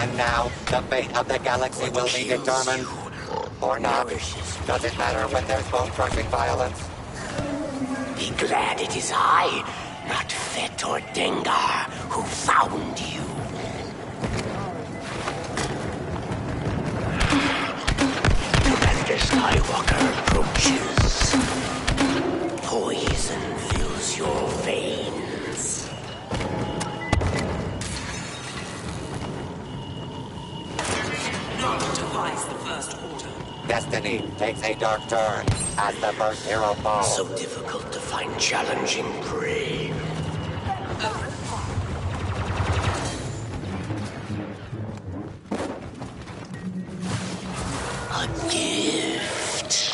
And now, the fate of the galaxy will be determined. Or not. Does it matter when there's bone-crushing violence? Be glad it is I, not Fett or Dengar, who found you. Commander Skywalker approaches. Poison fills your veins. Not devise the First Order. Destiny takes a dark turn as the first hero falls. So difficult to find challenging prey. A gift.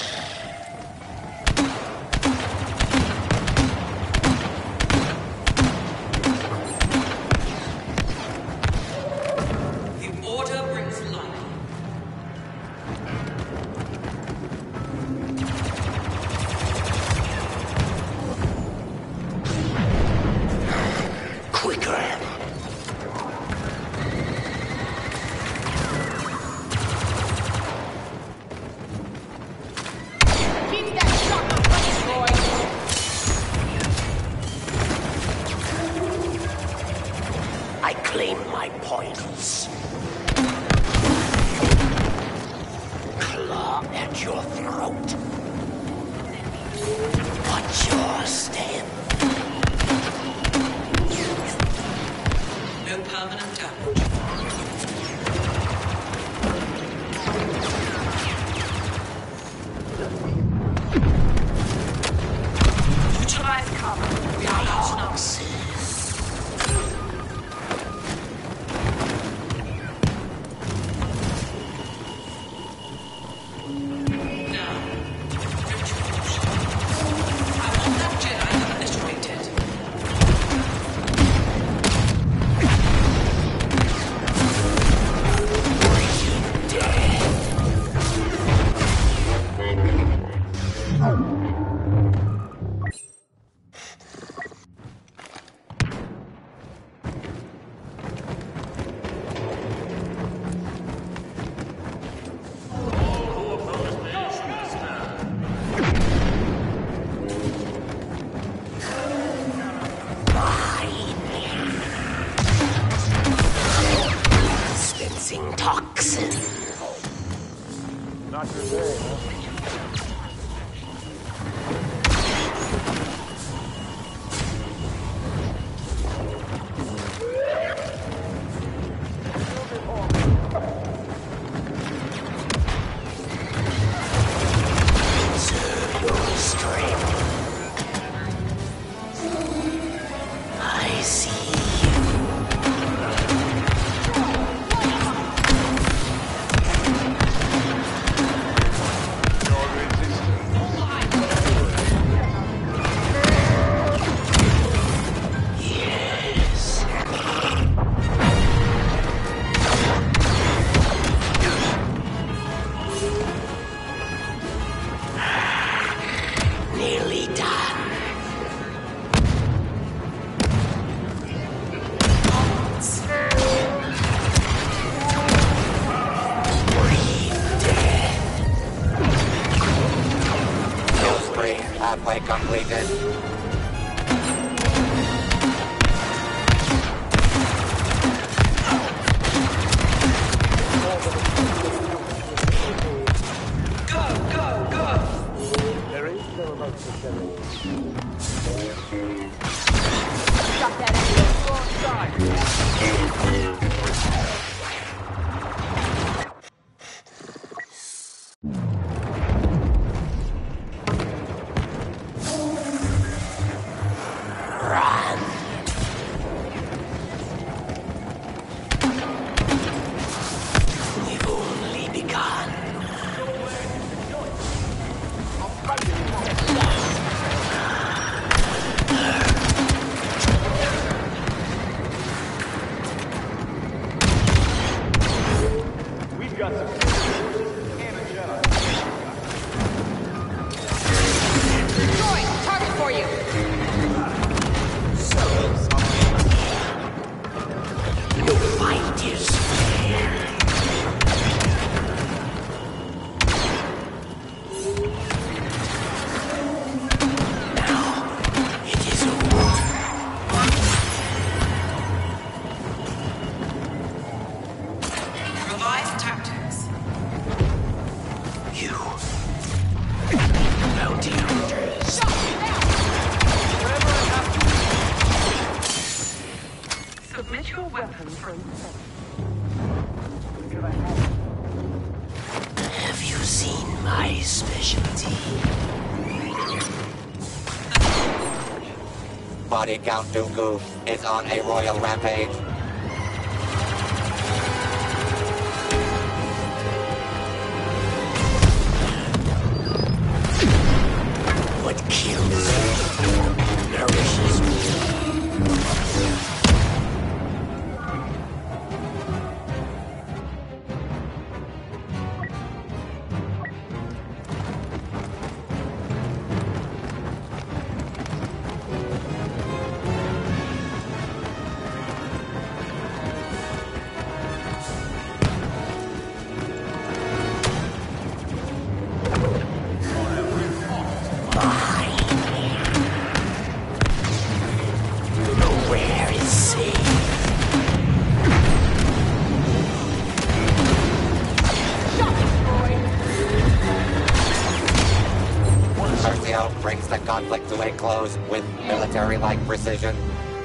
The Order brings life. Quicker. Keep that shot running, boy. I claim my points. Claw at your throat. Watch your step. No permanent damage. Utilize cover. We are lost now. Now, retribution. I want that Jedi obliterated. Dispensing toxin. Not your day, huh? Observe your strength. I see you. Yes. Nearly done. Kill spree halfway completed. Go, go, go! There is no remote facility. Drop that Run. We've only begun. We've got some and a Jedi. droid, target for you. No fight is fair. Now, it is over. Revise tactics. You. Bounty hunters. Submit your weapon for inspection. Have you seen my specialty? Body Count Dooku is on a royal rampage. What kills me nourishes me. Nowhere is safe. Percio brings the conflict to a close with military-like precision.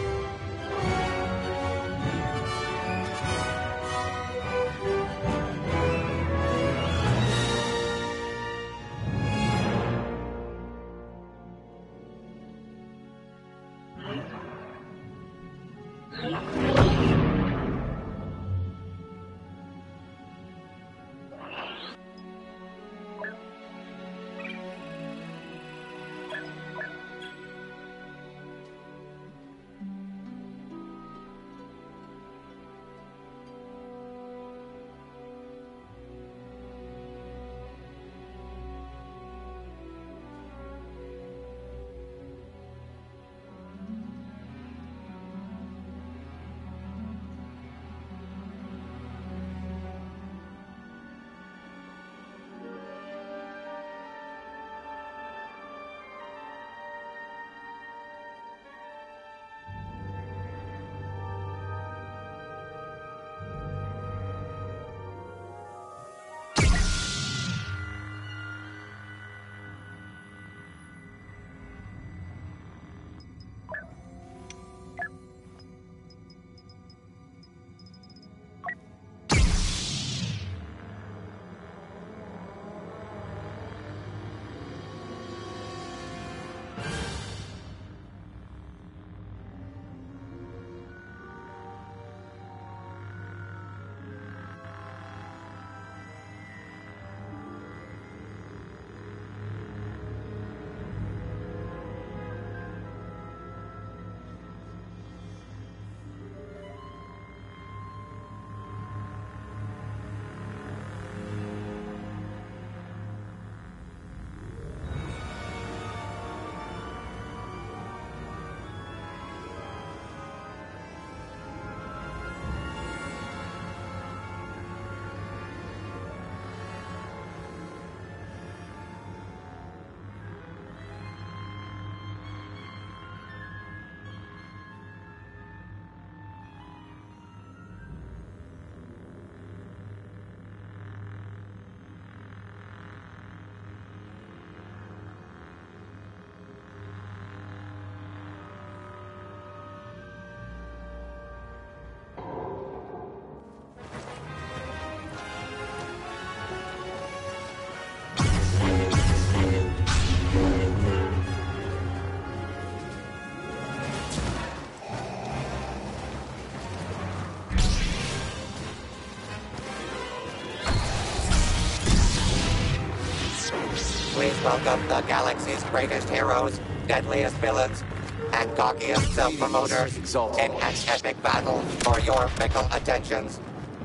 Please welcome the galaxy's greatest heroes, deadliest villains, and cockiest self-promoters in an epic battle for your fickle attentions.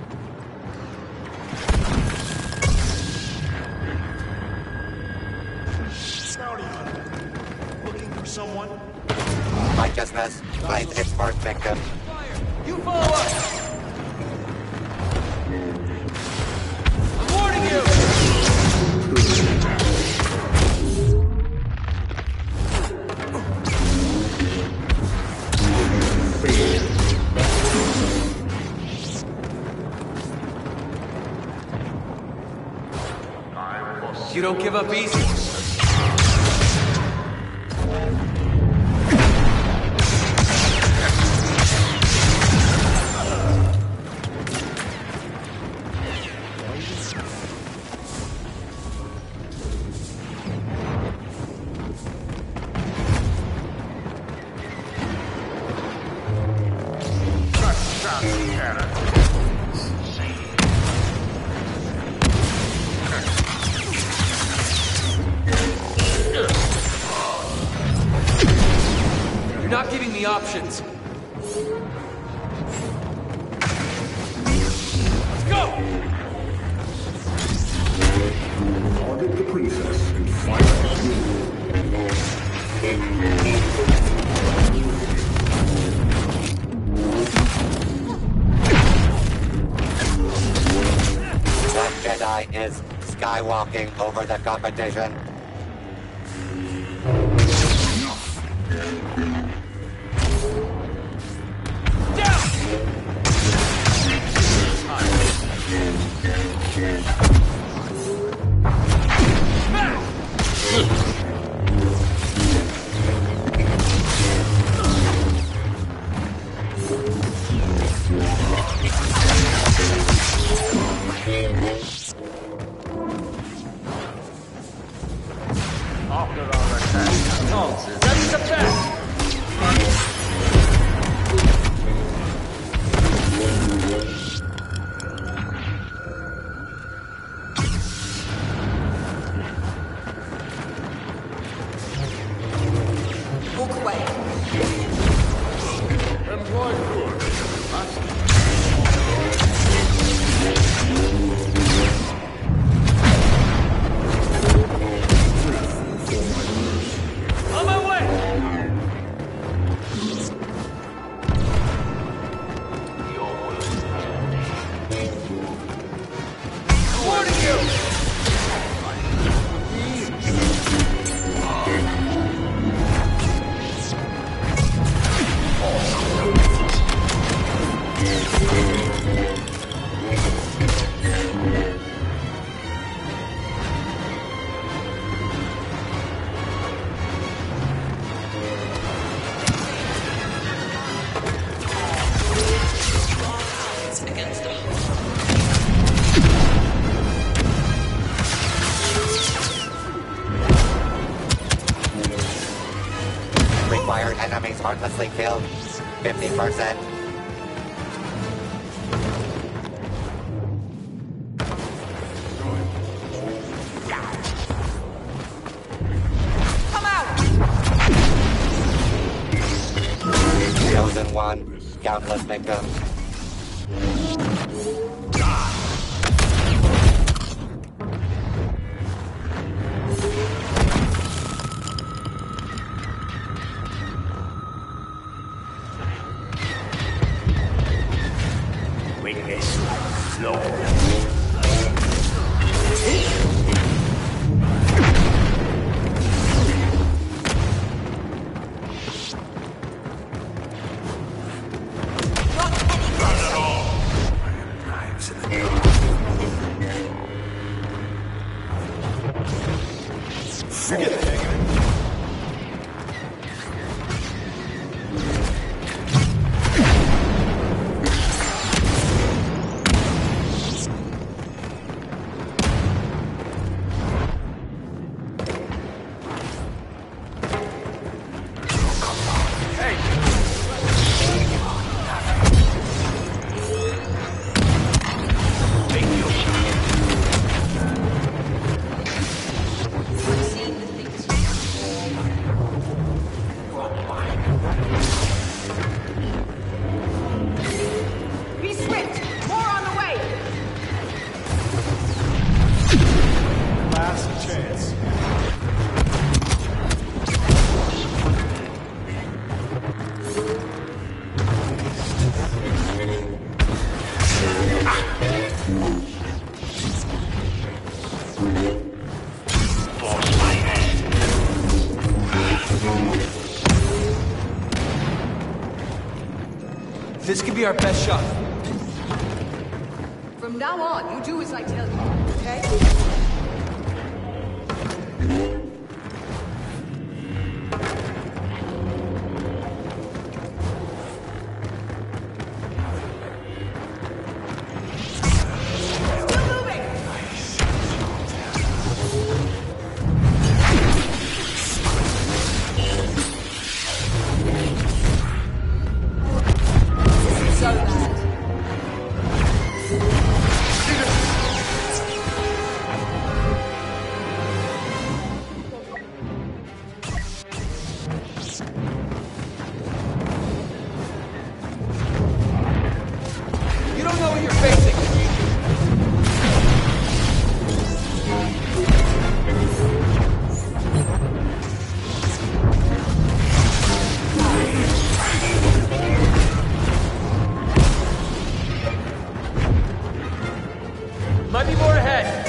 Bounty hunter. Looking for someone? Righteousness claims its first victim. You follow us! You don't give up easy. You're not giving me options. Let's go! Target the princess and fire That Jedi is skywalking over the competition. Required enemies heartlessly killed. 50%. Come out! Chosen one. Countless victims. Witness flow. Be swift! More on the way! Last chance. This could be our best shot. From now on, you do as I tell you, okay? You don't know what you're facing. Might be more ahead.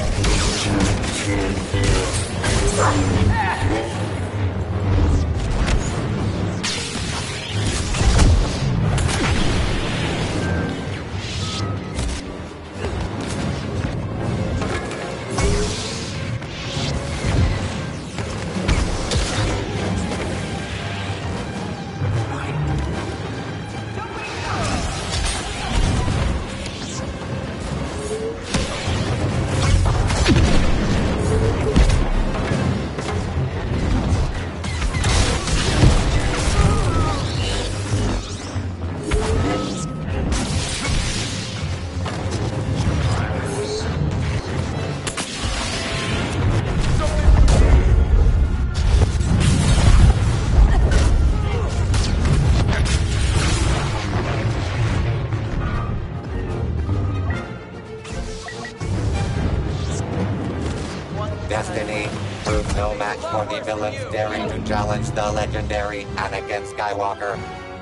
Destiny proved no match for the villains daring to challenge the legendary Anakin Skywalker.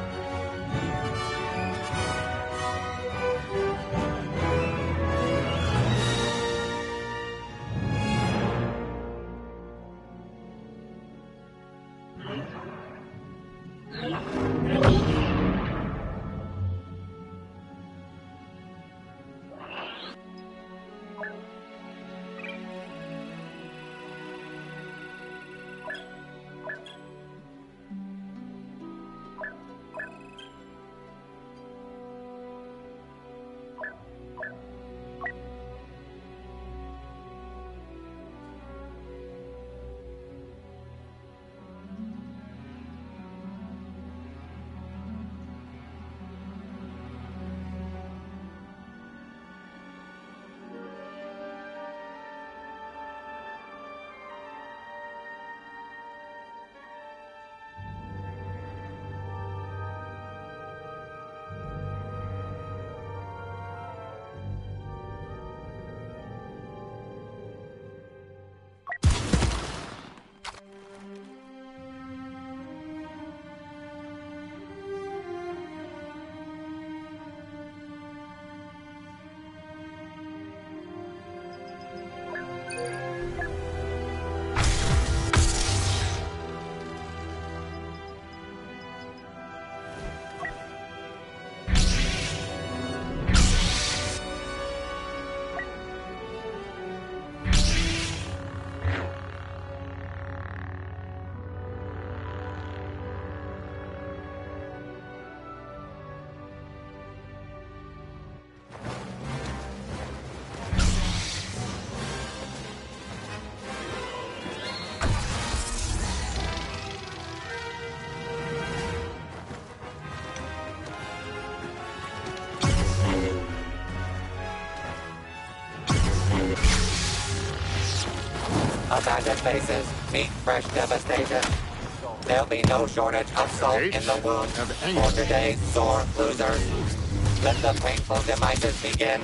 Abandoned bases meet fresh devastation. There'll be no shortage of salt in the wound for today's sore losers. Let the painful demises begin.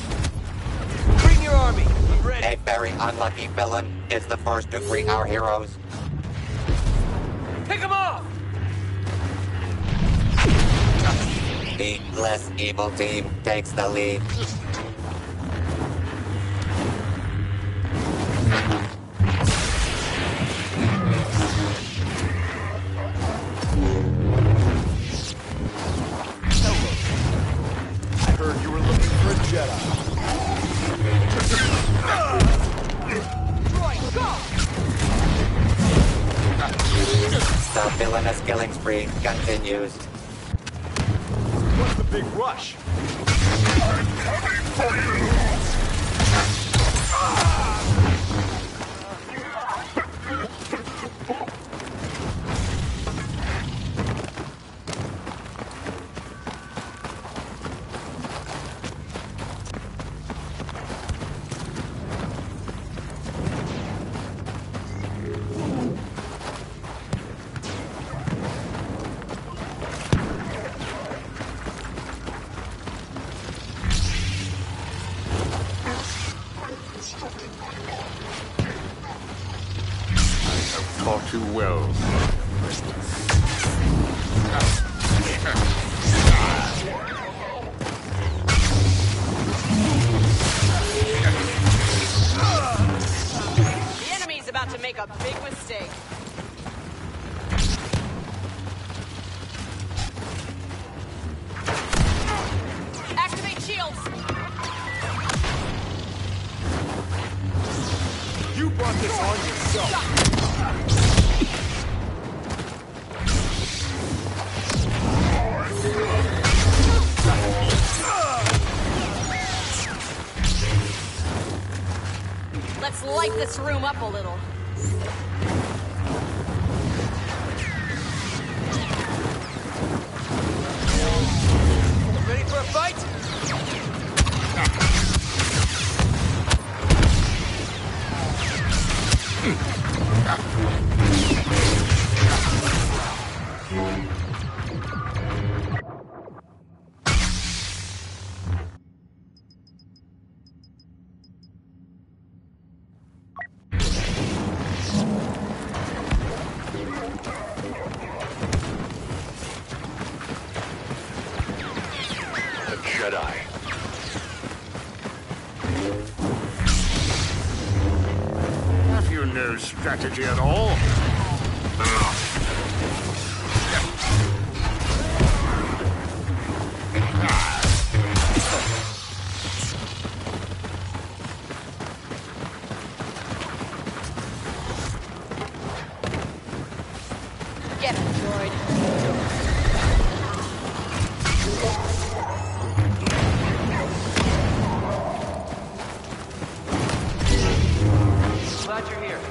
Bring your army. I'm ready. A very unlucky villain is the first to greet our heroes. Pick 'em off! The less evil team takes the lead. I heard you were looking for a Jedi. Roy, go! The villainous killing spree continues. What's the big rush? Far too well. The enemy's about to make a big mistake. Activate shields. You brought this on yourself. Let's light this room up a little. Ready for a fight? Jedi. Have you no strategy at all? Get him, droid. Glad you're here.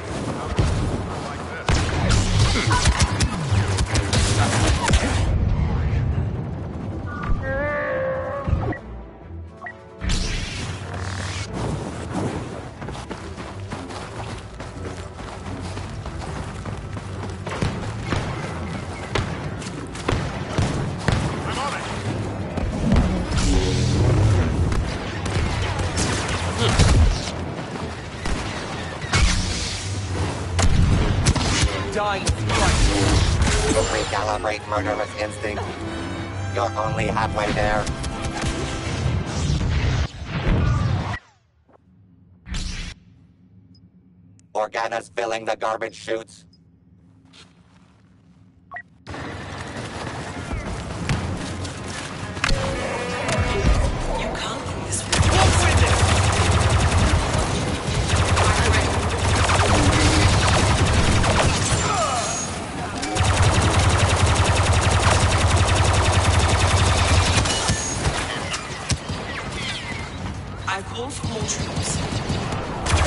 Dying. Recalibrate murderous instinct. You're only halfway there. Organa's filling the garbage chutes. You come from this world. I call for more troops.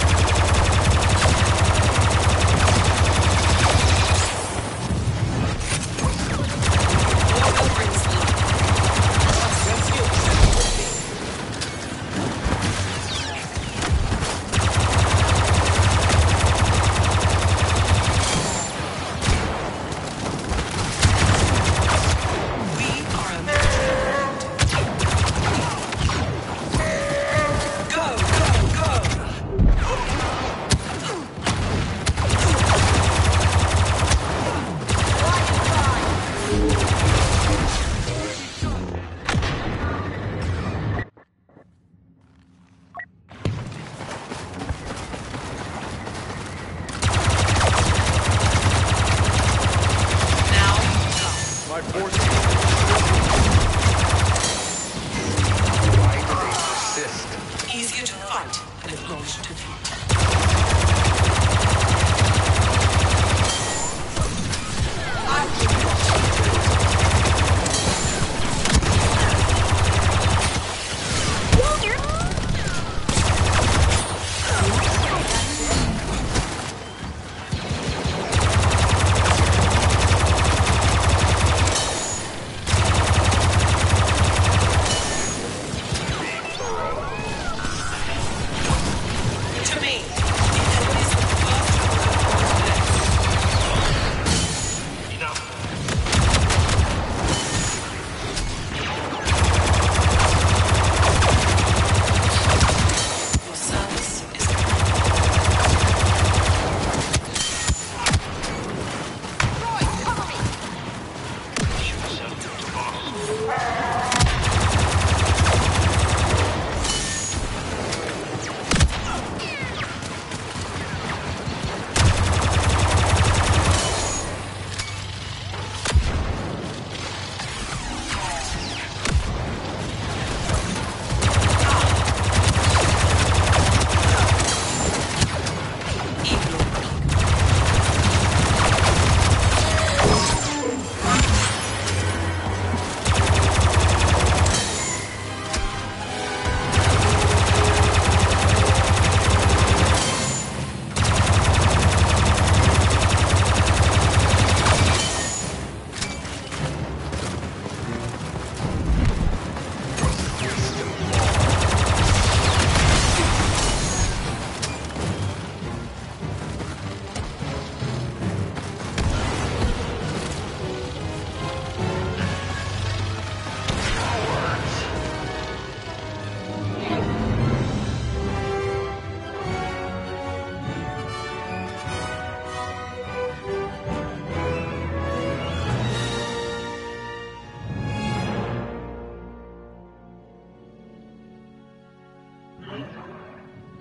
Order brings me. That's you. We are a go, go, go!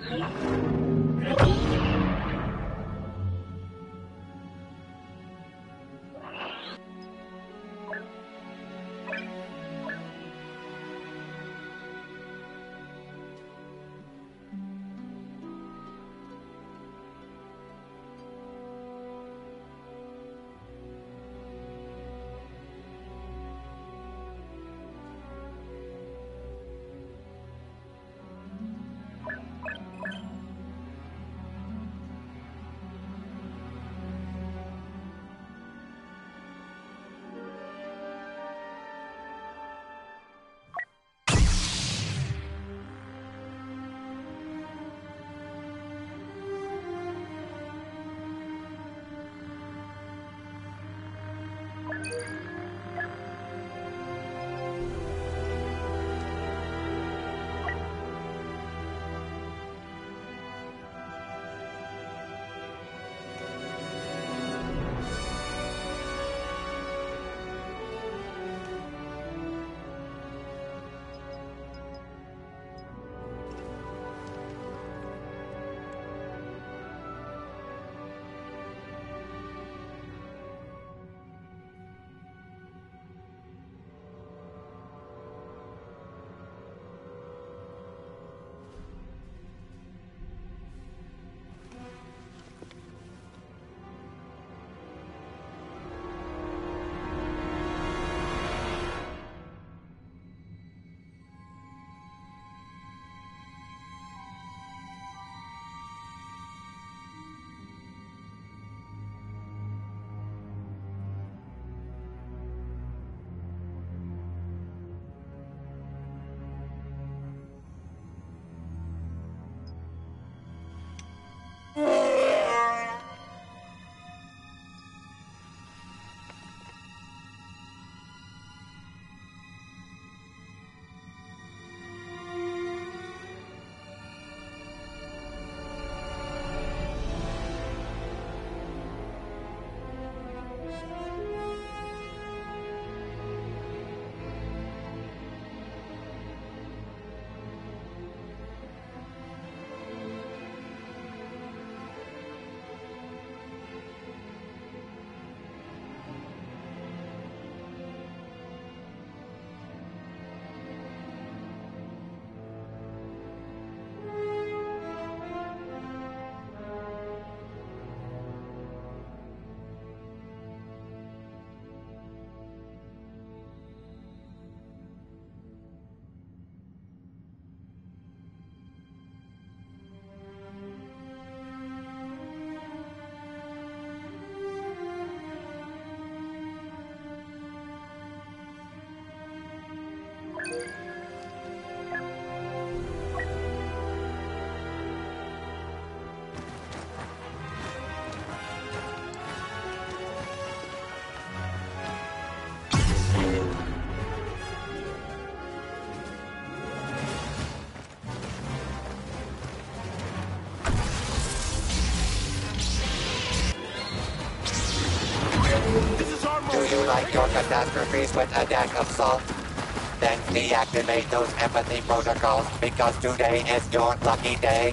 like your catastrophes with a deck of salt. Then deactivate those empathy protocols because today is your lucky day.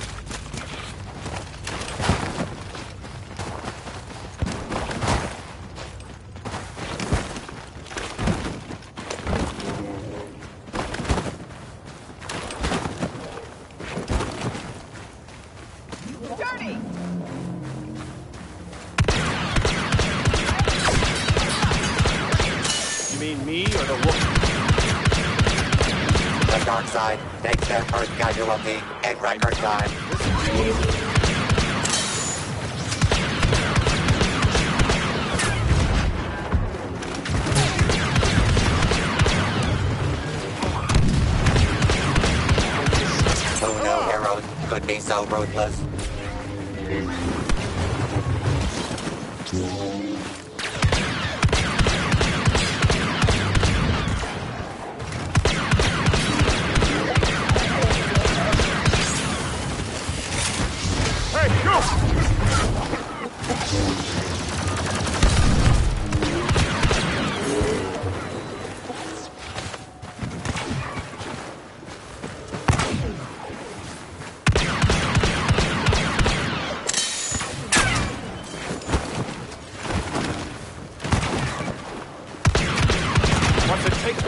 Side takes their first casualty in record time. Who knew heroes could be so ruthless?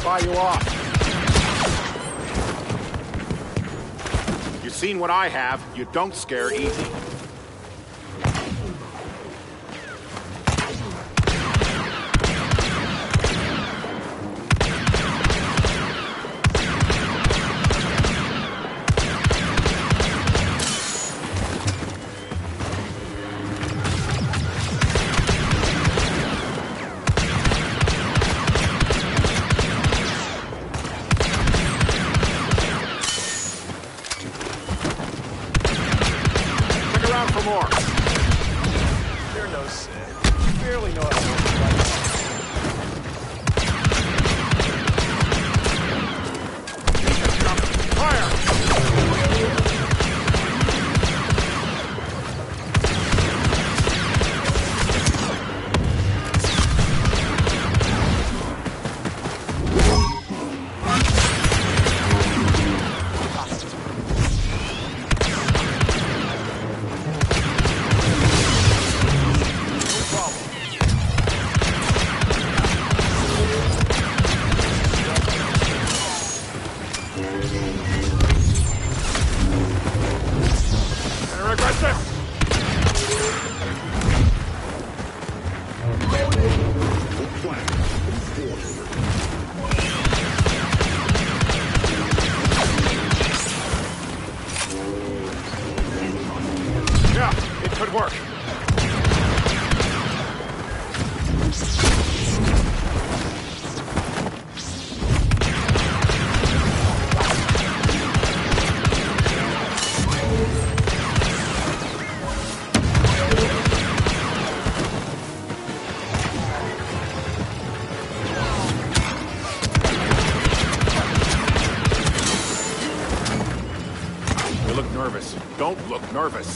buy you off. You've seen what I have. You don't scare easy. Don't look nervous.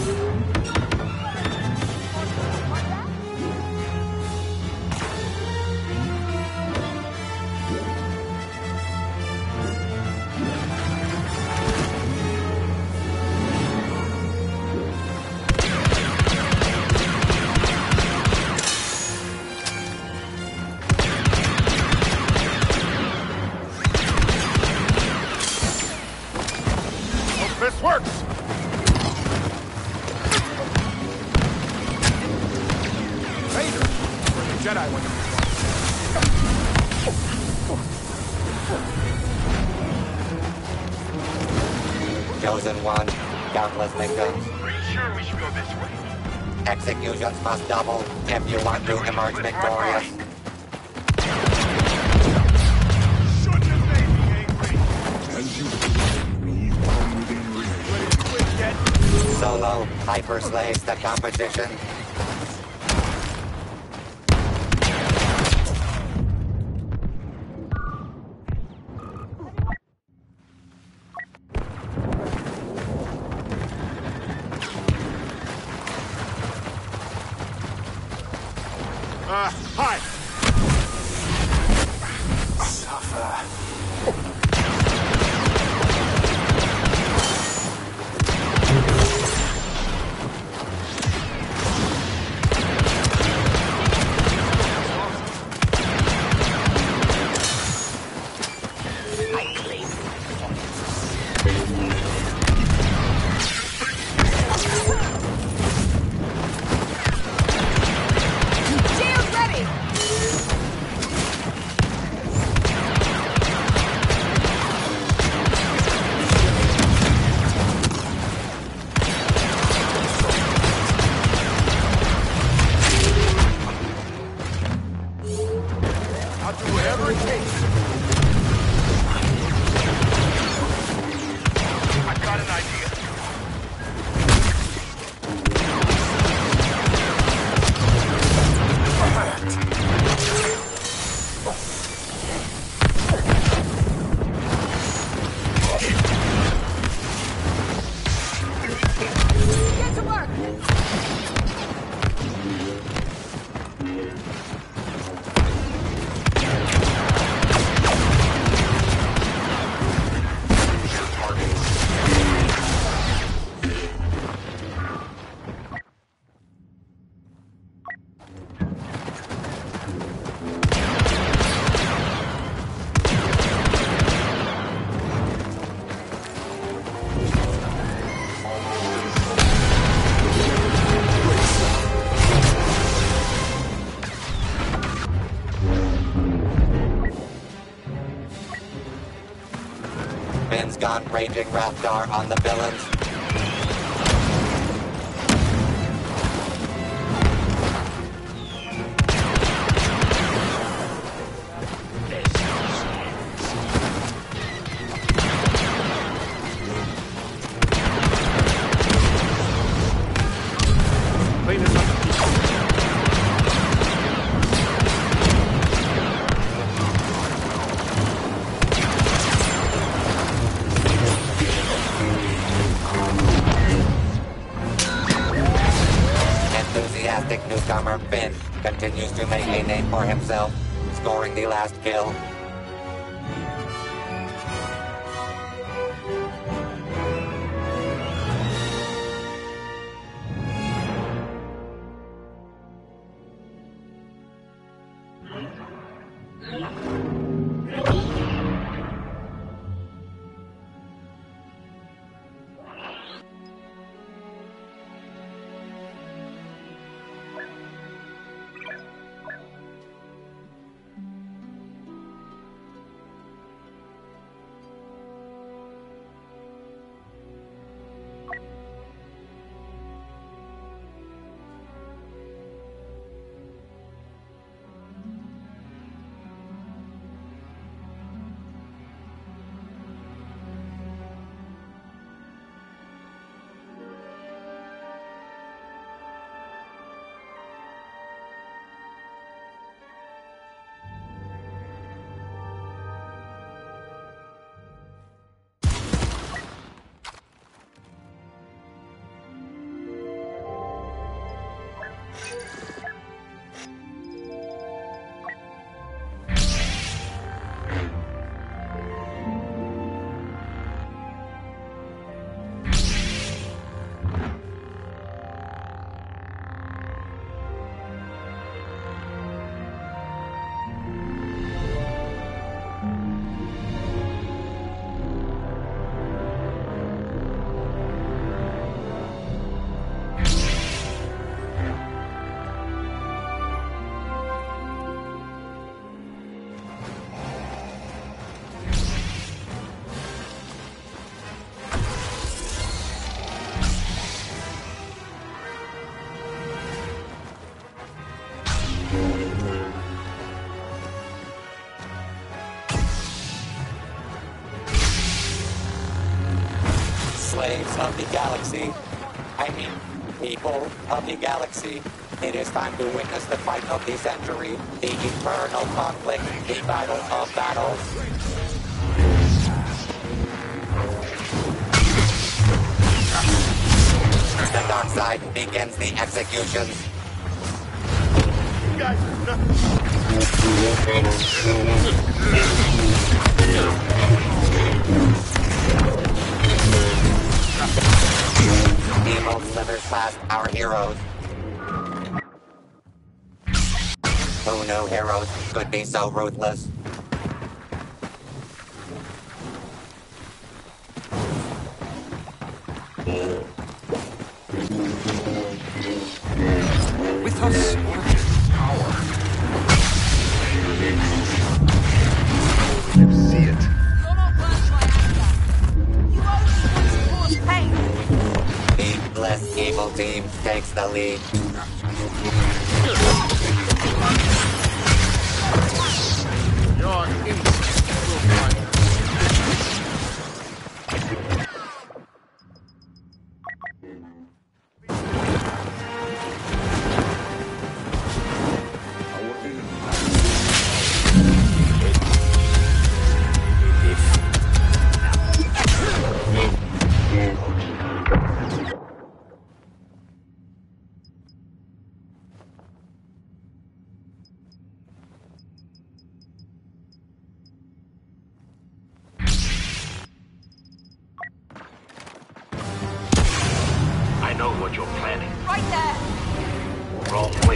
Hope this works! Jedi when Chosen one, countless victims. Pretty sure we should go this way. Executions must double if you want to emerge victorious. Shouldn't have made me angry. As you leave from within reach. Ready to quit yet? Solo hyper slays the competition. Hi! neon raging Raptor on the villains. Enthusiastic newcomer Finn continues to make a name for himself, scoring the last kill. Slaves of the galaxy. I mean, people of the galaxy. It is time to witness the fight of the century, the eternal conflict, the battle of battles. The dark side begins the executions. You guys are Evil slithers past our heroes. Who knew heroes could be so ruthless? With us power. You see it. You're not worth my anger. You only want to cause pain. The Bless Evil team takes the lead. Your instinct will find you. I know what you're planning. Right there. Wrong way.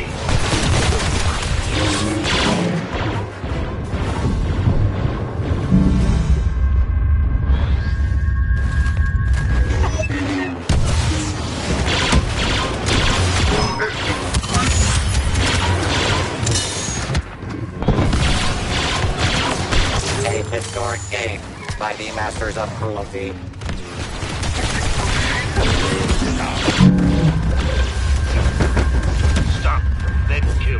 A historic game by the Master masters of cruelty. Stop, then kill.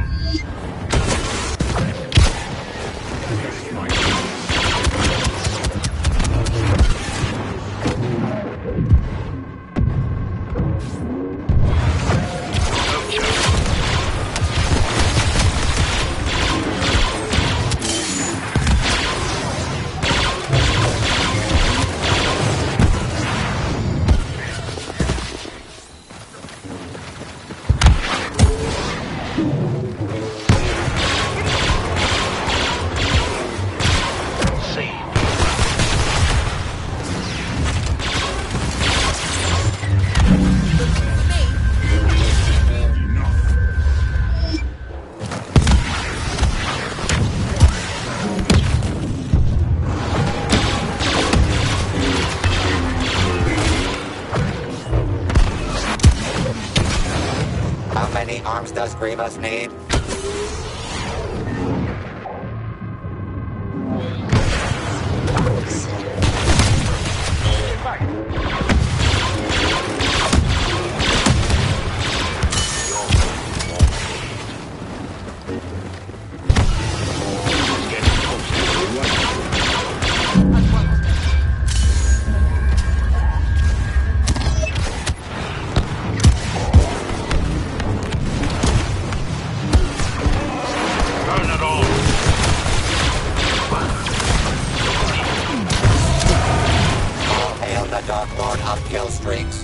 How many arms does Grievous need? Dark Lord of kill streaks.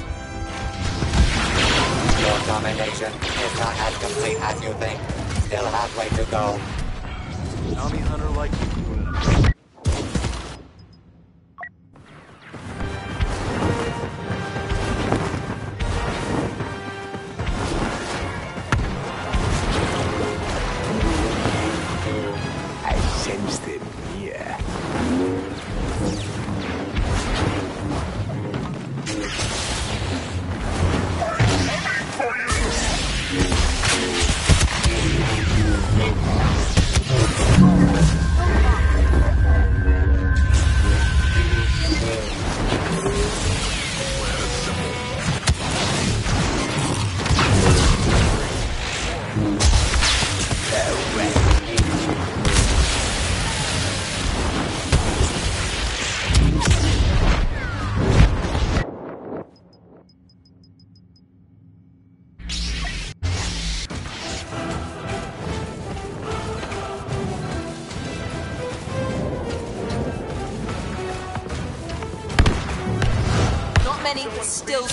Your domination is not as complete as you think. Still halfway to go. Bounty hunter like you. I sense them here. Not many, but still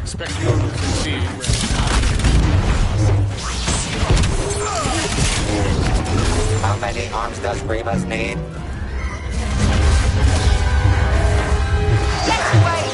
expect you to succeed. How many arms does Grievous need? Let's wait!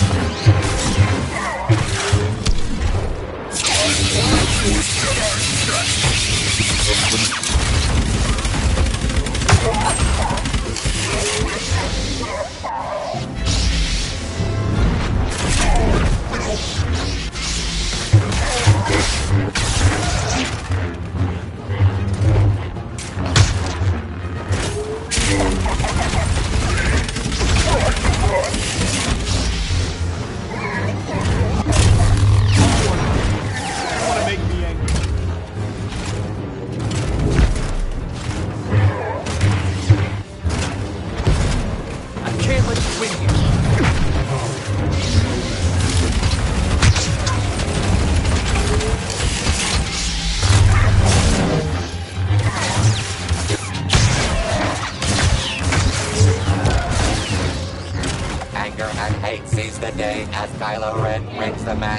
Hate sees the day as Kylo Ren wins the match.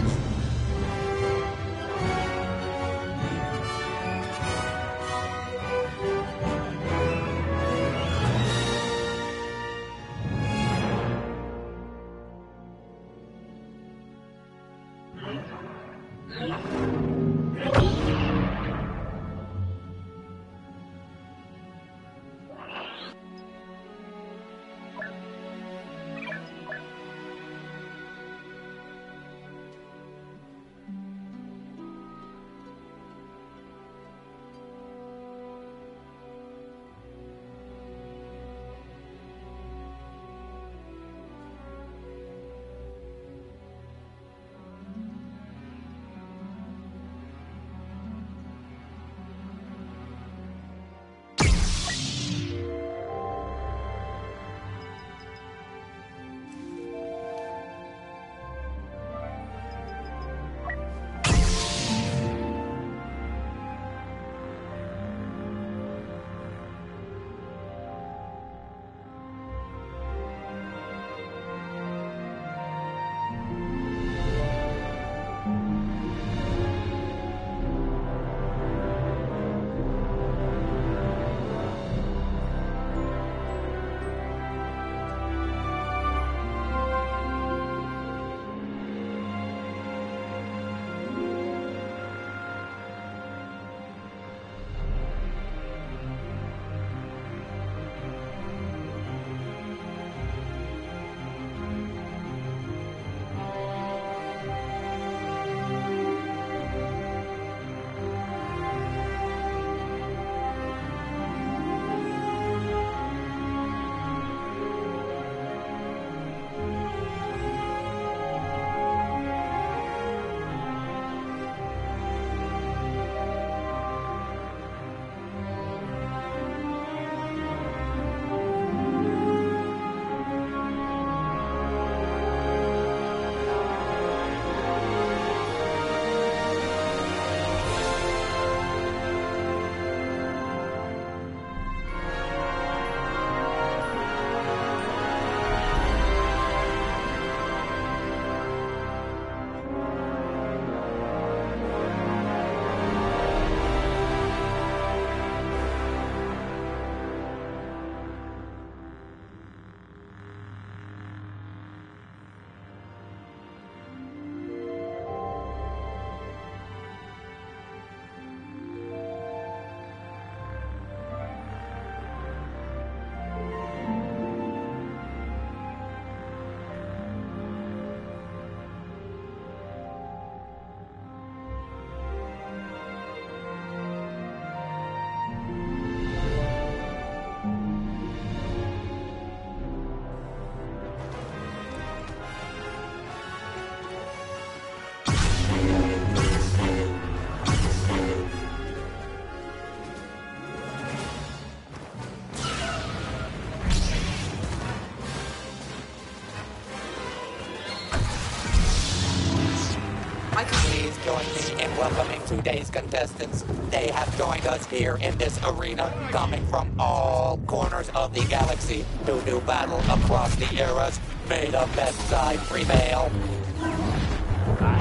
Please join me in welcoming today's contestants. They have joined us here in this arena, coming from all corners of the galaxy to do battle across the eras. May the best side prevail.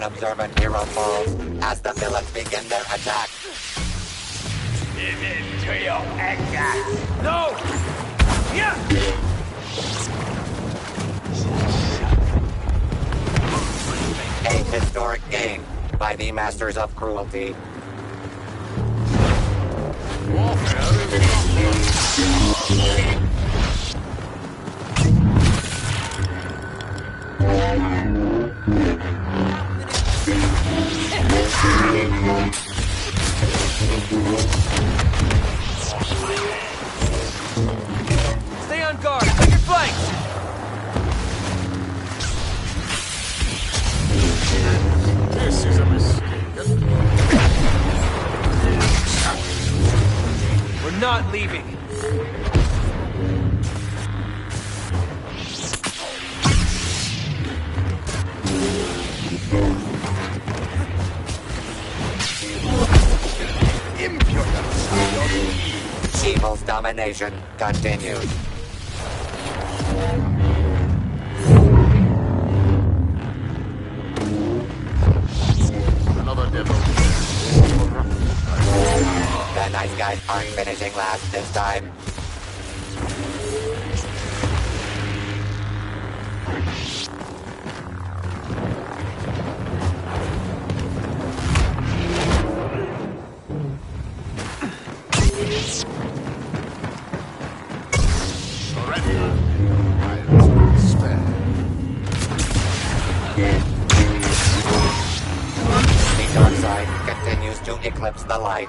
unobservant hero falls as the villains begin their attack. Give it to your anger. No! Yeah! A historic game by the Masters of Cruelty. Stay on guard. Take your flanks. This is a mistake. We're not leaving. Evil's domination continues. Another devil. The nice guys aren't finishing last this time. The dark side continues to eclipse the light.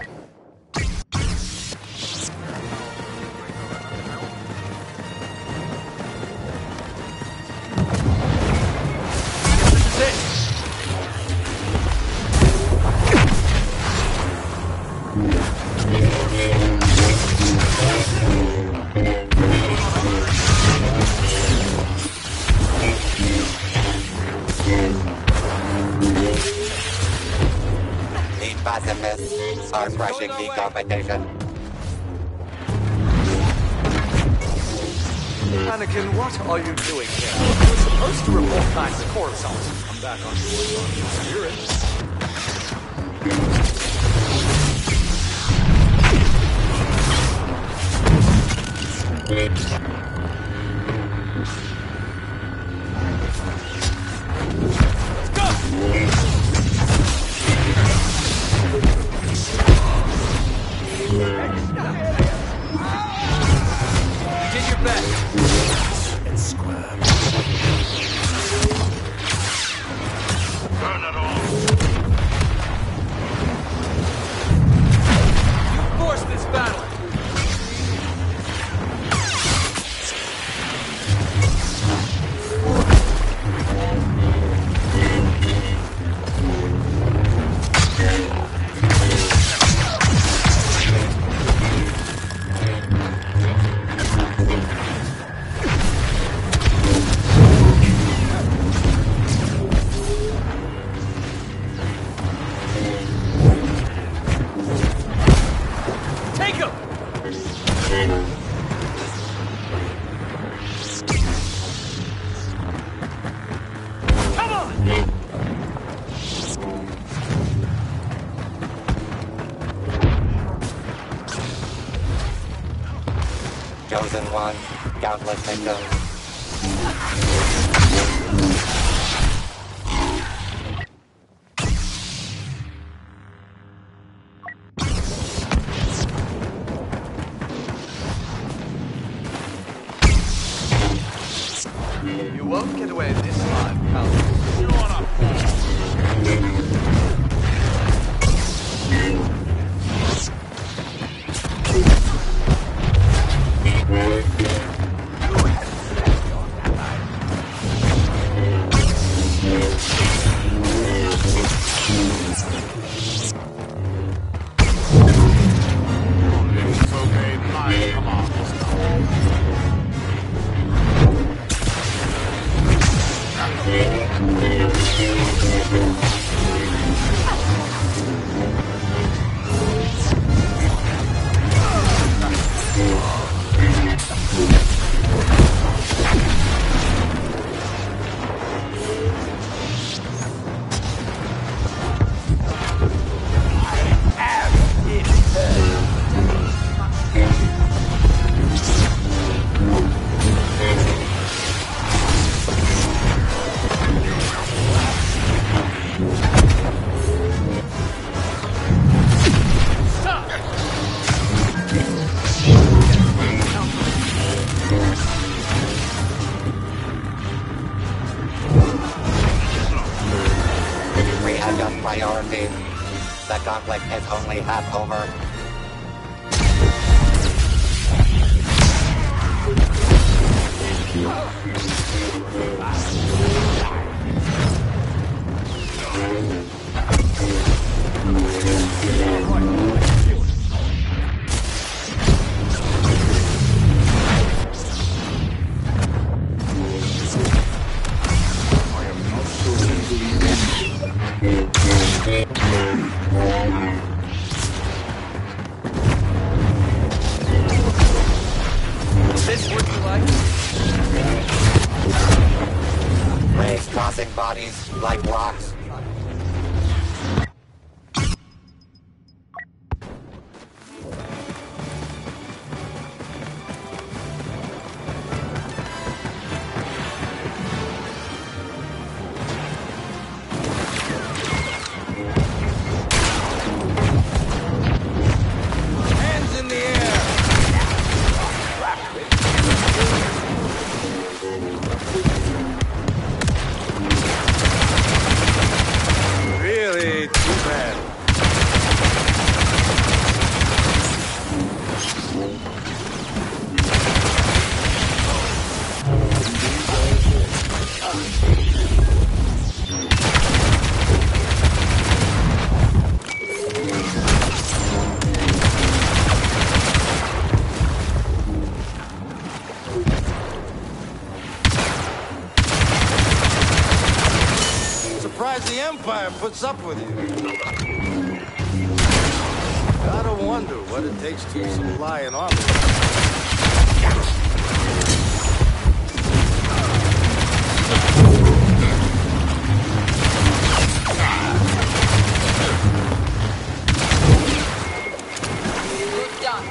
The pacifists are crushing the competition. Anakin, what are you doing here? We're supposed to report back to Coruscant. I'm back on Coruscant. Spirit. Did your best. And squirm. Burn it all. You forced this battle. Take him! Come on! Chosen one, countless victims. You won't get away this time, Cal. You wanna Disobey my commands. conflict is only half over. Is this what you like? Rays crossing bodies like rocks. Hands in the air! Really too bad. Surprised the Empire puts up with you. Gotta wonder what it takes to supply an army. Good done.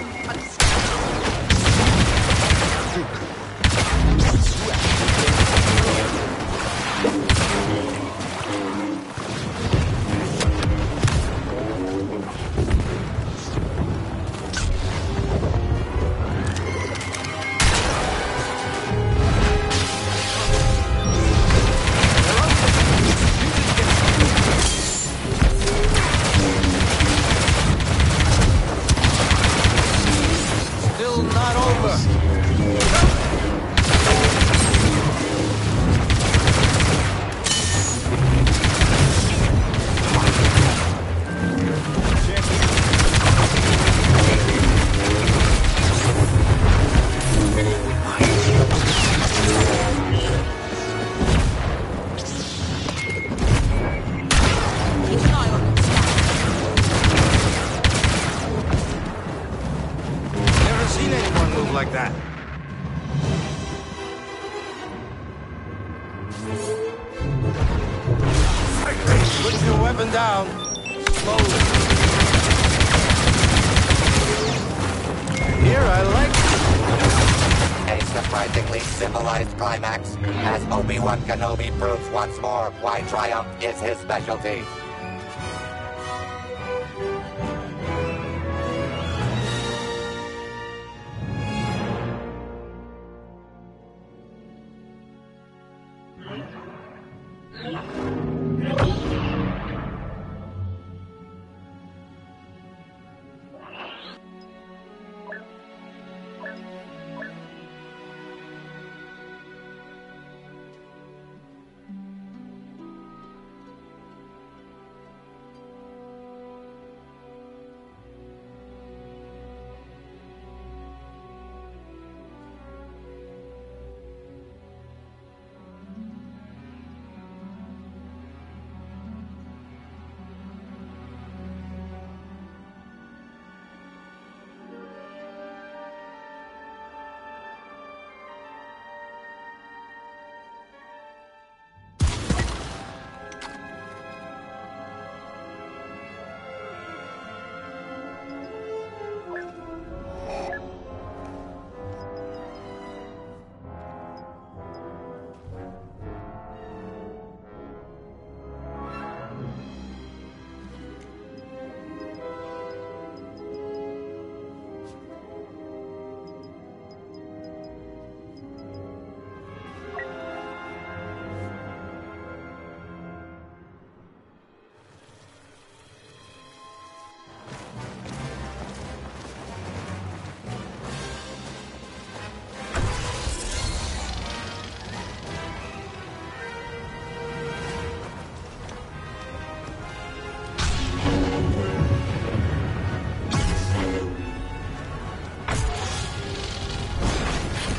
Still not over. Keep an eye on them. Never seen anyone move like that. Put your weapon down. Slowly. Here, I like A surprisingly civilized climax, as Obi-Wan Kenobi proves once more why triumph is his specialty.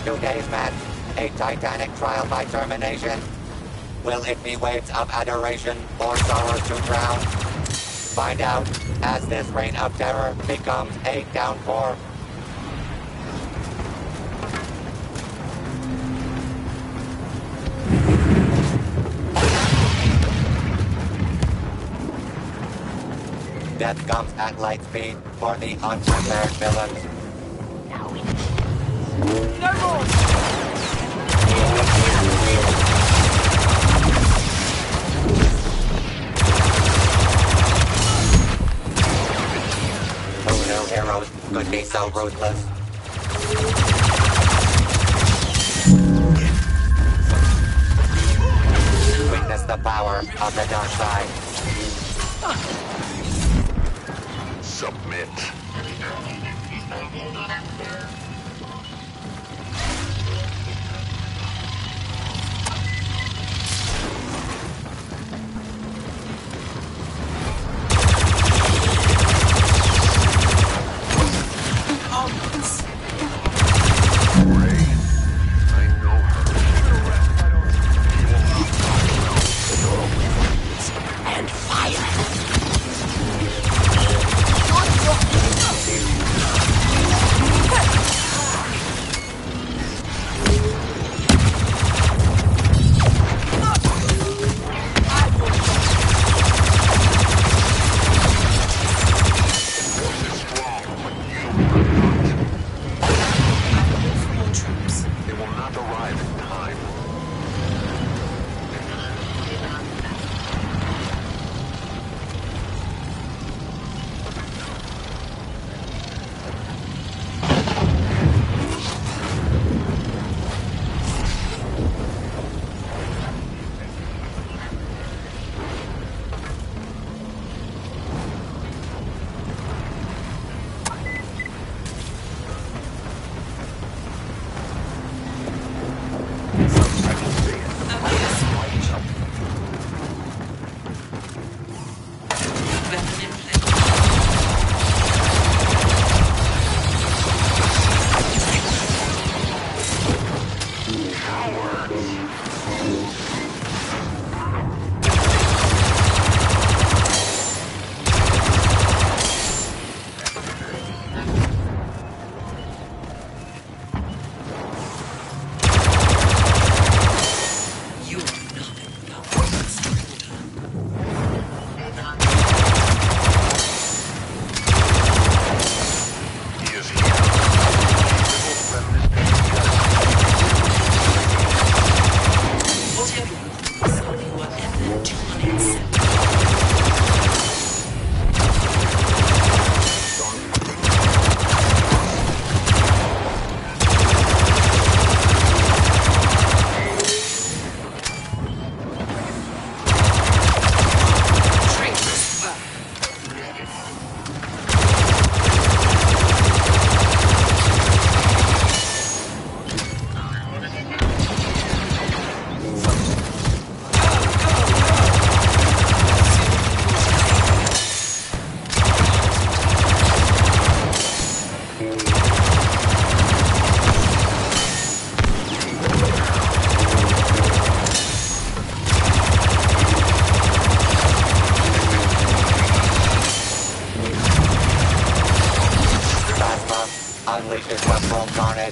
today's match, a titanic trial by termination. Will it be waves of adoration or sorrows to drown? Find out as this reign of terror becomes a downpour. Death comes at light speed for the unprepared villains. No more! Who knew heroes could be so ruthless? Witness the power of the dark side. Submit. And fire. They will not arrive in time. Unleashes temporal carnage.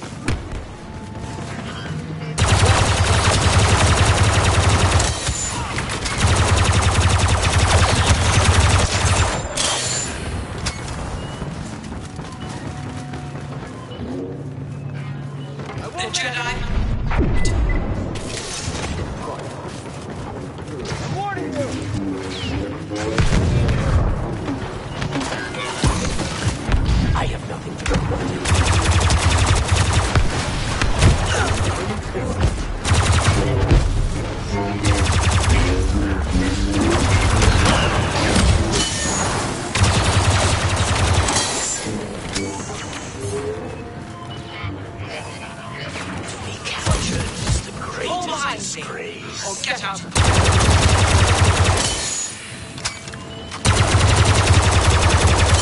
The Jedi. I'm warning you! I have nothing to report. To be captured is the greatest disgrace. Or get out.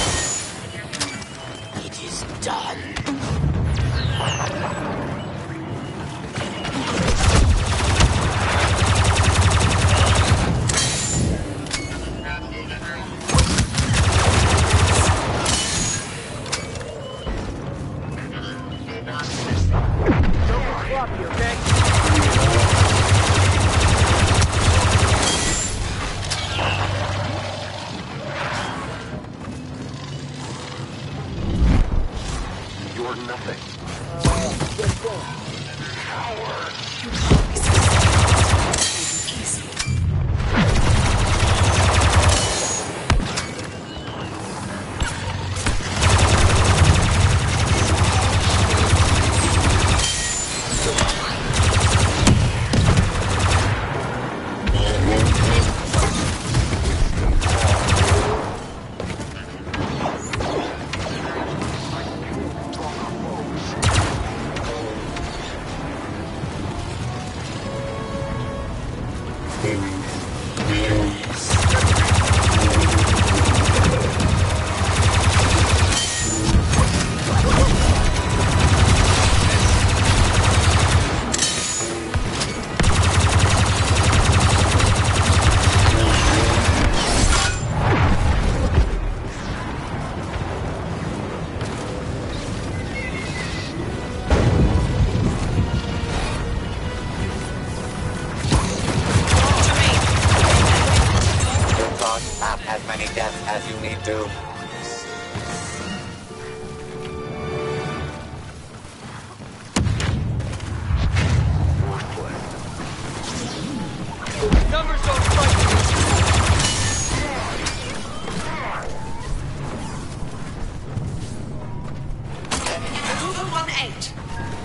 It is done. Don't get sloppy, okay? You're nothing. As many deaths as you need to. Numbers don't strike me. 218.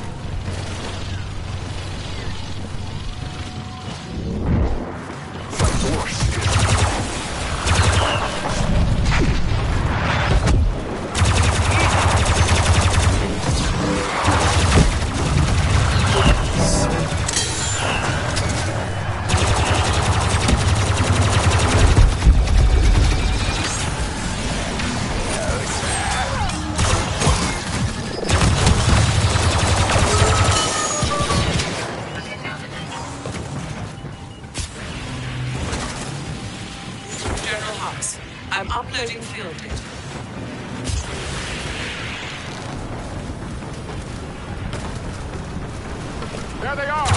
General Hux, I'm uploading field data. There they are!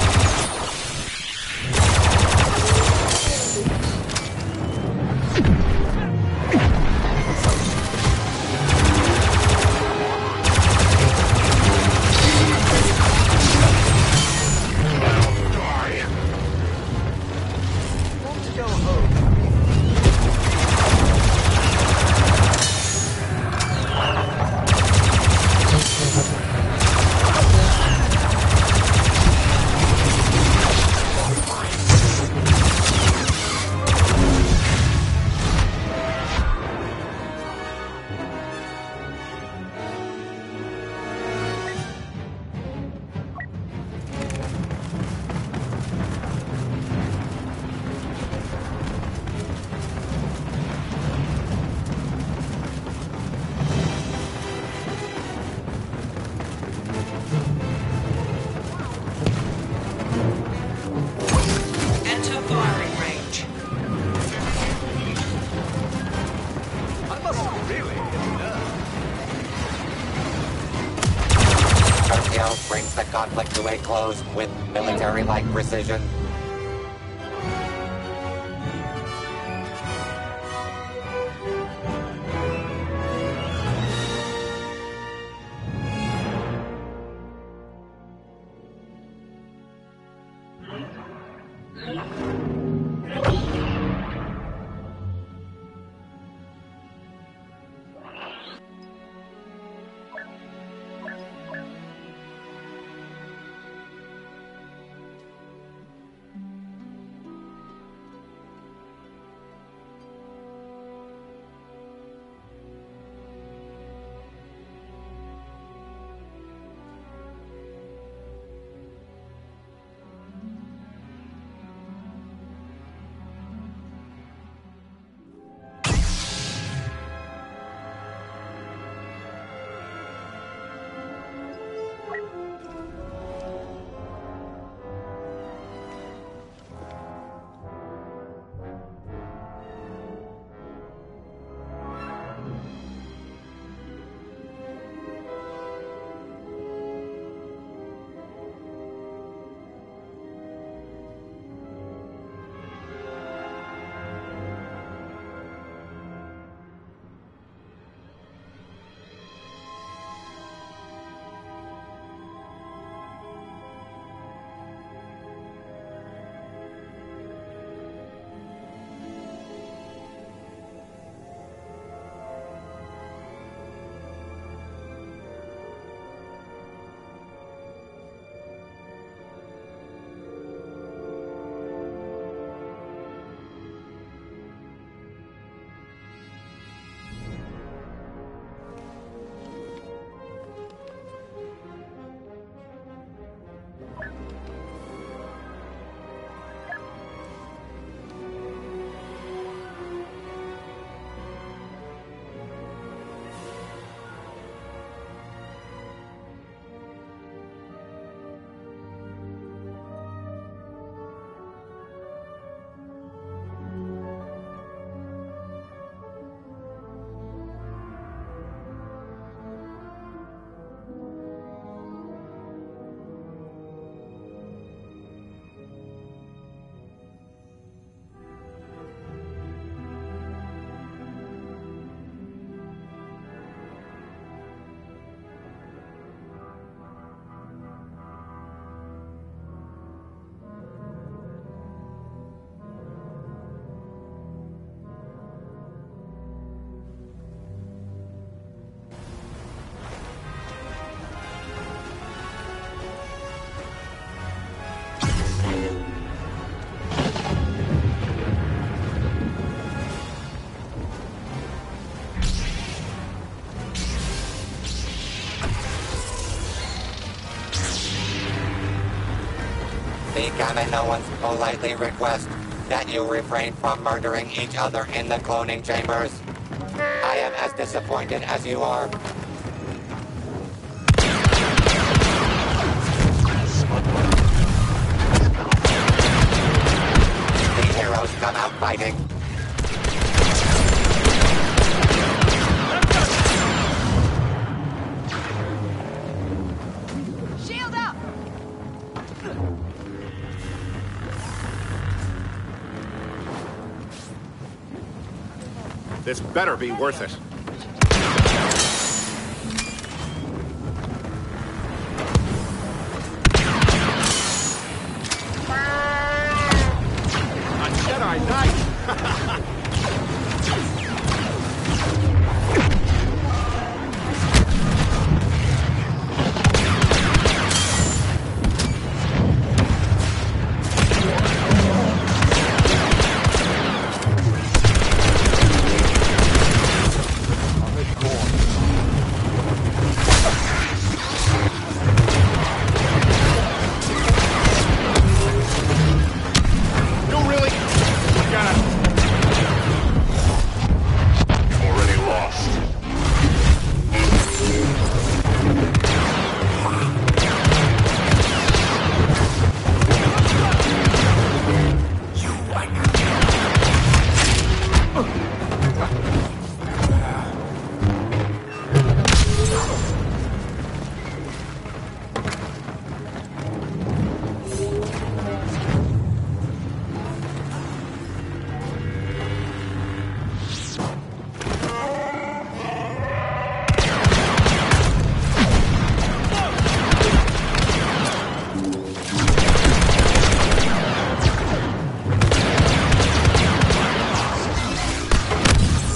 You scenario brings the conflict to a close with military-like precision. The Kaminoans politely request that you refrain from murdering each other in the cloning chambers. I am as disappointed as you are. The heroes come out fighting. Shield up! This better be worth it. A Jedi Knight!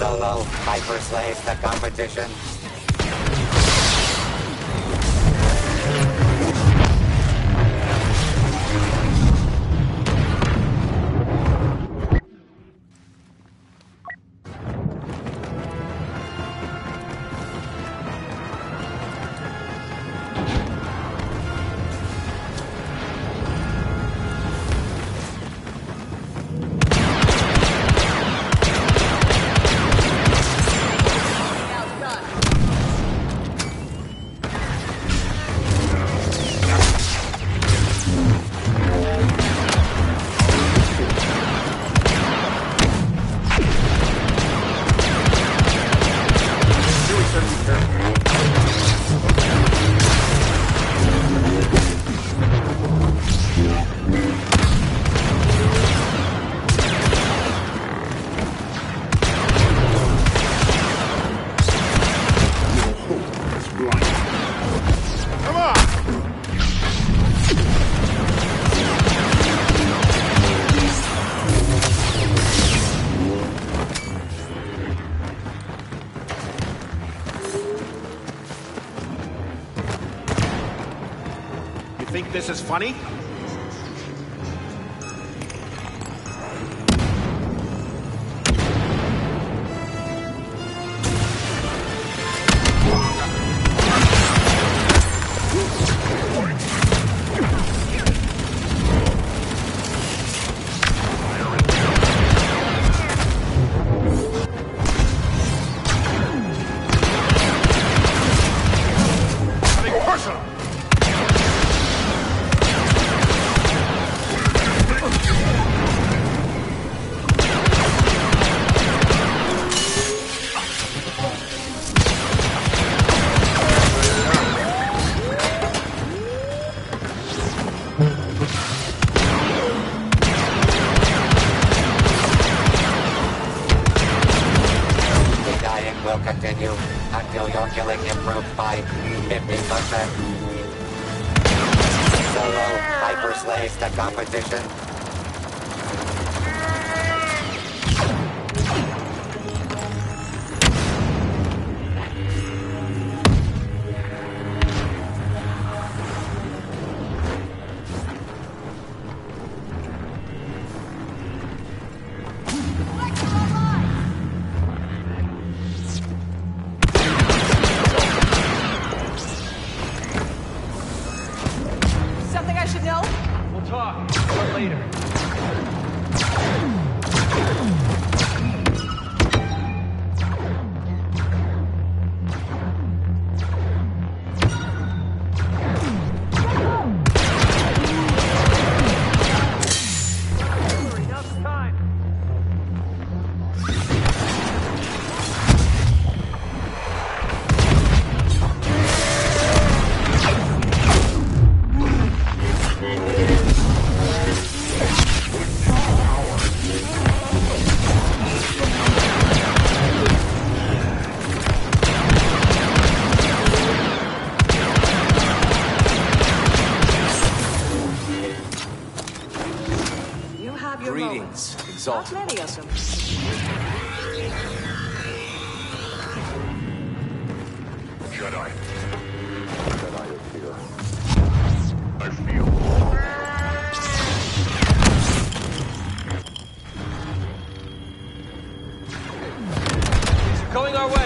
Solo hyperslaves the competition. Think this is funny? Will continue until your killing improved by 50%. Solo hyperslaves the competition. Something I should know? We'll talk later. Greetings, Exalted. Not many of them. Jedi. Jedi appear. I feel. Things are going our way.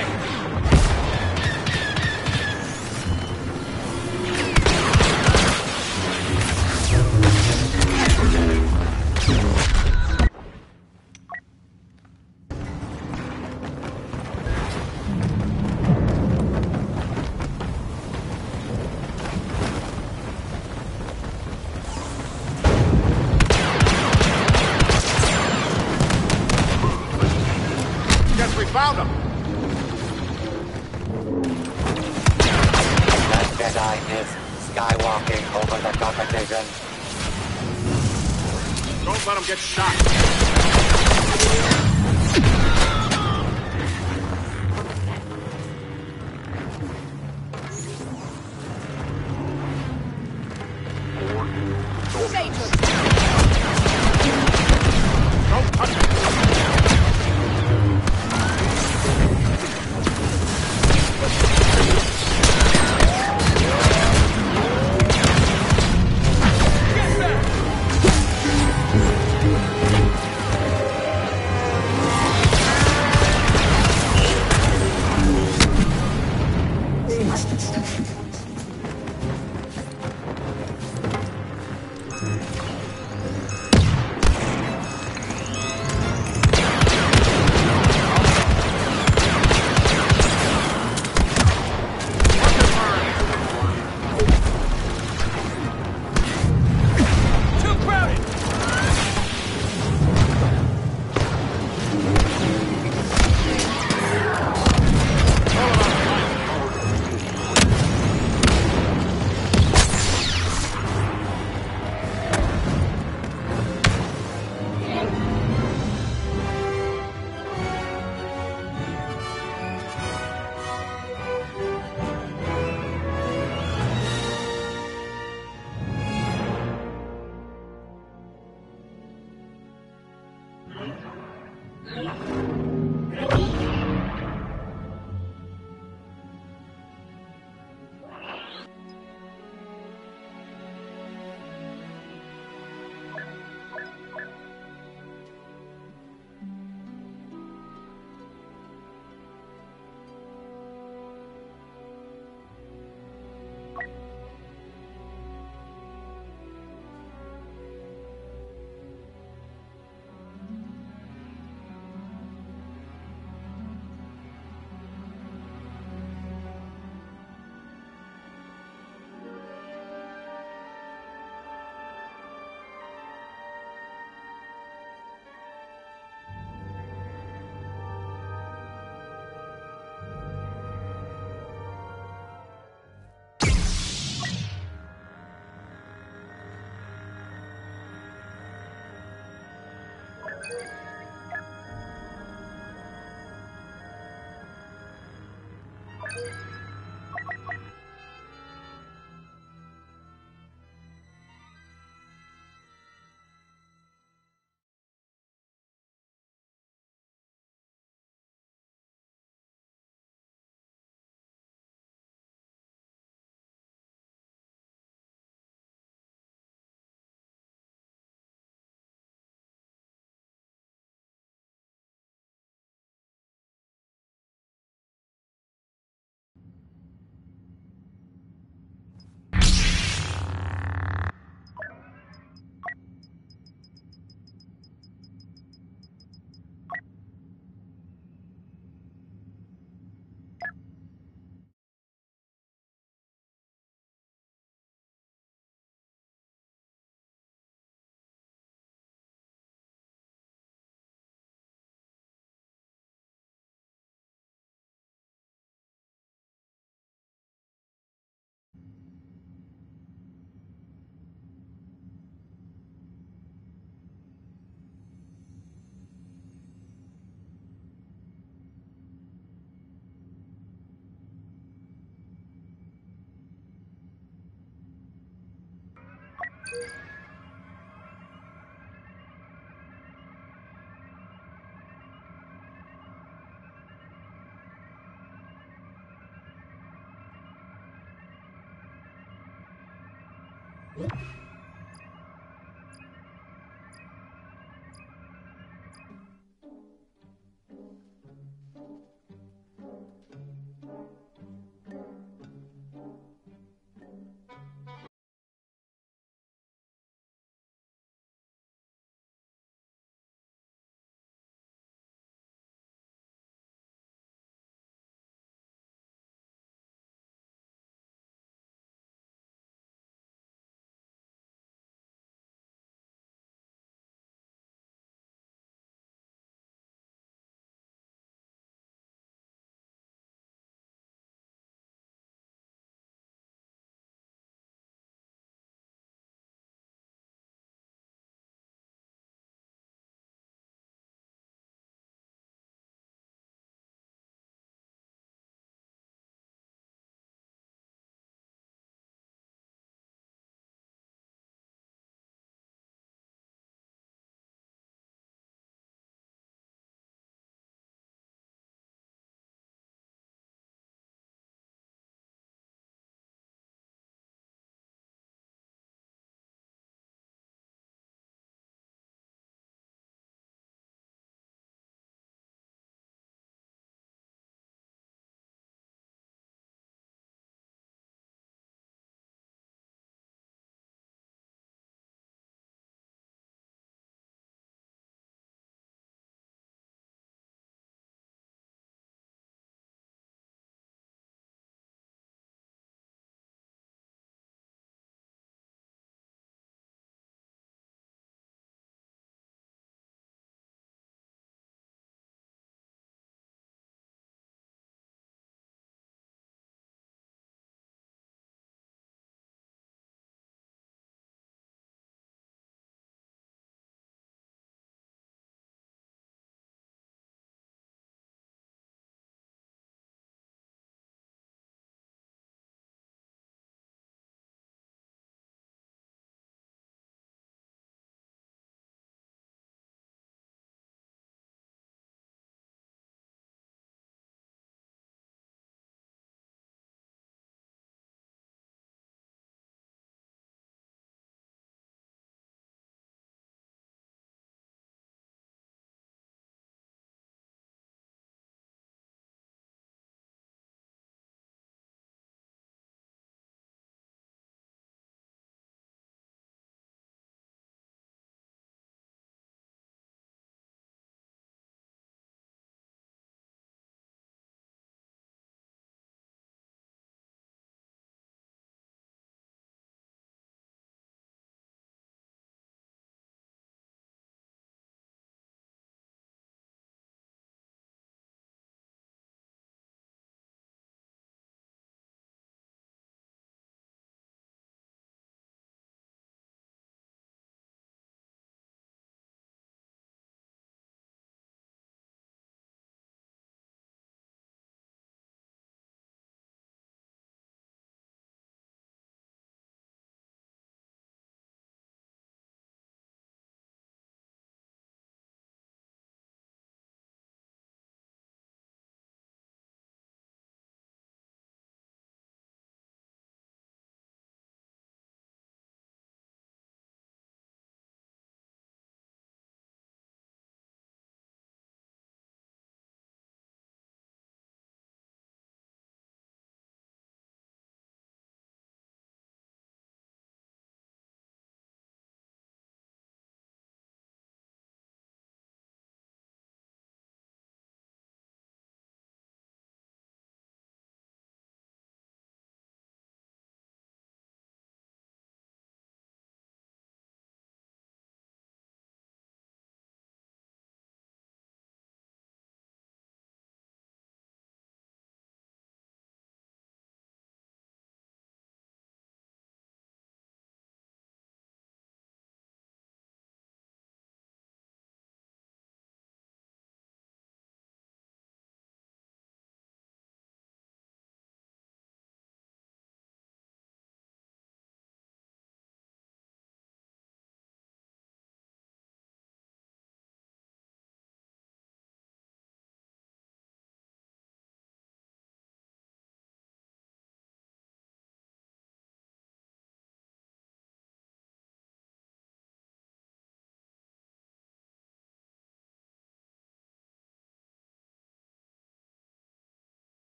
Guess we found him. That Jedi is skywalking over the competition. Don't let him get shot. Who's Agent? Don't touch him.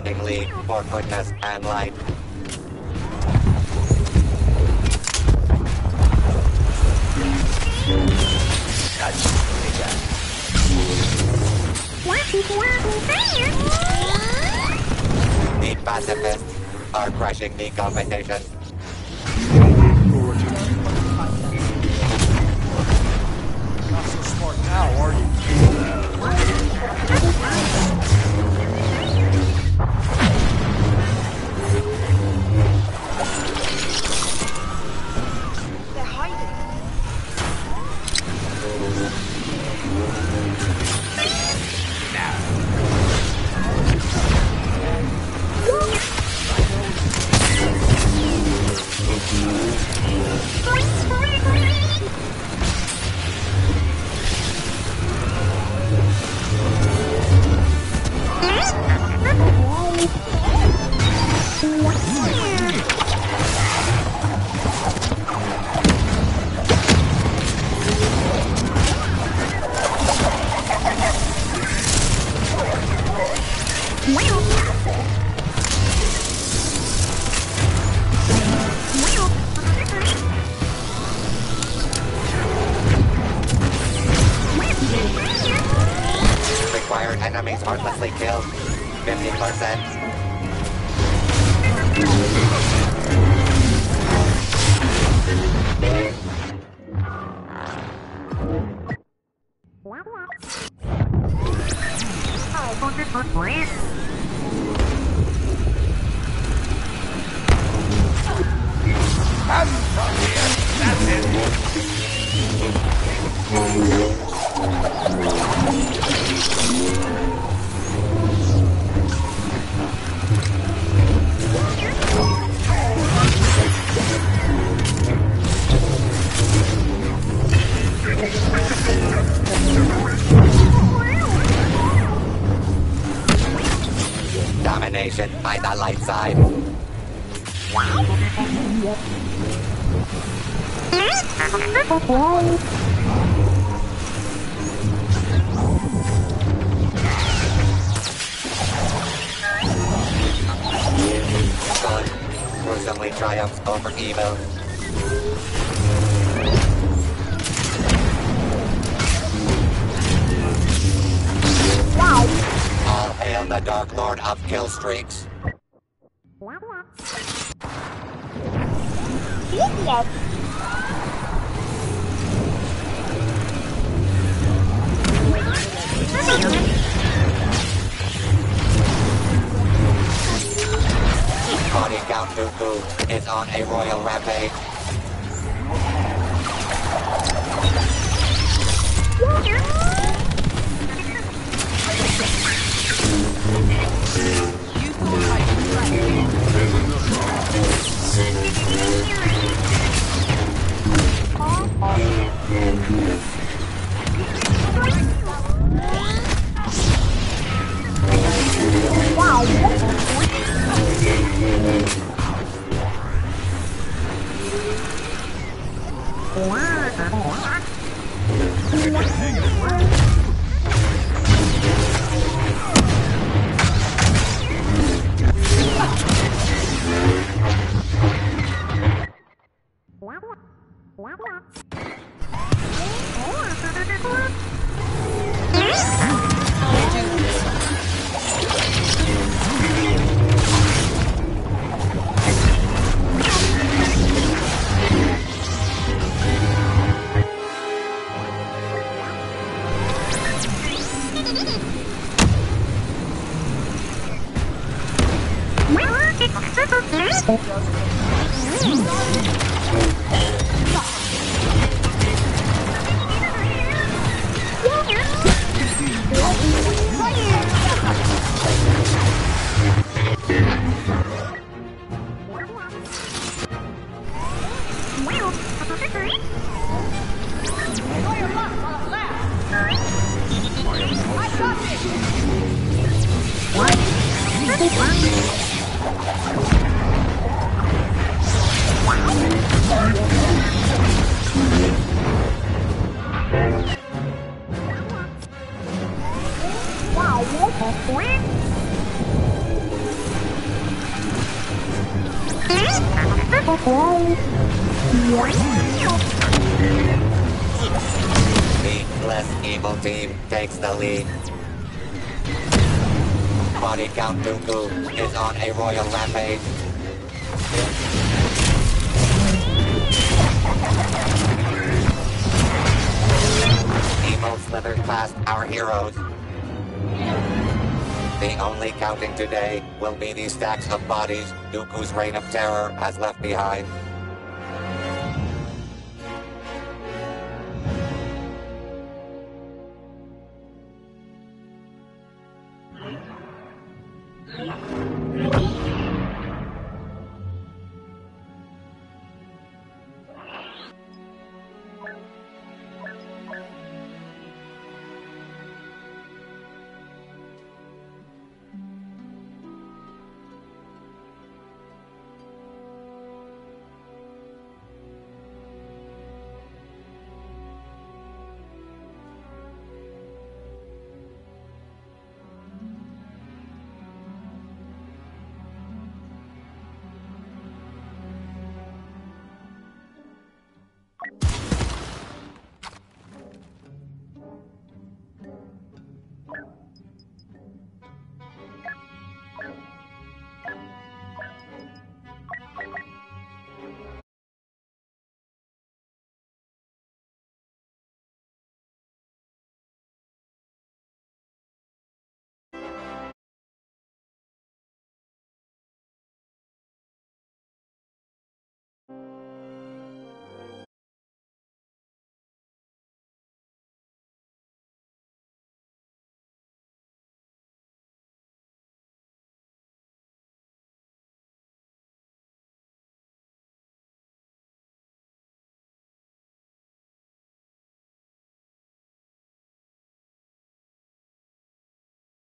standing league for goodness and light. The pacifists are crushing the competition. Not so smart now, are you? They're hiding. Required enemies heartlessly killed. 50%. Domination by the light side. Good gruesomely triumphs over evil. All hail the Dark Lord of Kill Streaks. Body Count Dooku is on a royal rampage. You thought I could track The less evil team takes the lead. Body Count Dooku is on a royal rampage. Evil slithers past our heroes. The only counting today will be the stacks of bodies Dooku's reign of terror has left behind.